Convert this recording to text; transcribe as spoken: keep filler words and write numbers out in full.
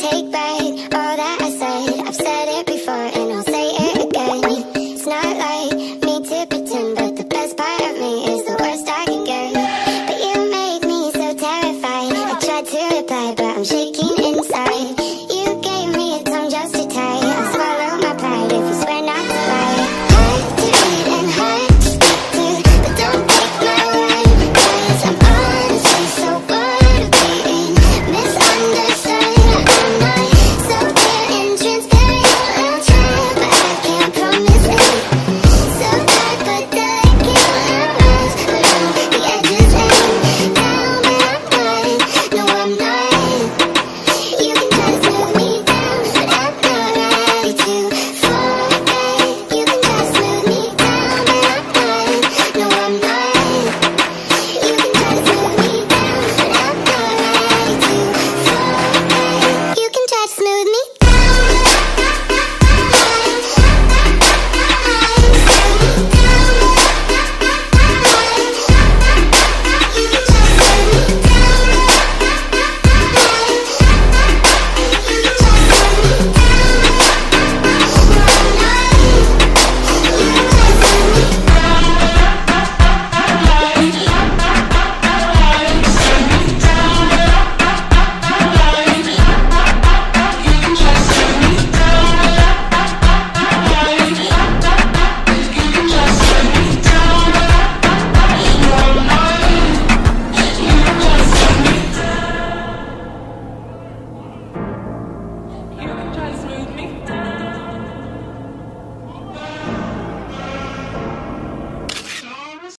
take back all that I said. I've said it before and I'll say it again. It's not like me to pretend, but the best part of me is the worst I can get. But you make me so terrified. I tried to reply, but I'm shaking